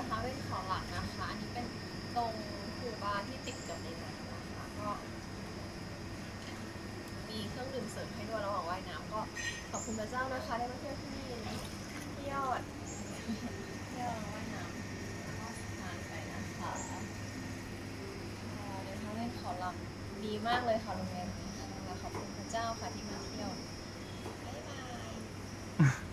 ทางเล่นของหลักนะคะอันนี้เป็นตรงคูบาร์ที่ติดกับในนั้นนะคะก็มีเครื่องดื่มเสริมให้ด้วยระหว่างว่ายน้ำก็ขอบคุณพระเจ้านะคะได้มาเที่ยวที่นี่ที่ยอดเที่ยวว่ายน้ำก็ทานไปนะคะเดินทางเล่นเขาหลักดีมากเลยค่ะโรงแรมนี้ขอบคุณพระเจ้าค่ะที่มาเที่ยวบ๊ายบาย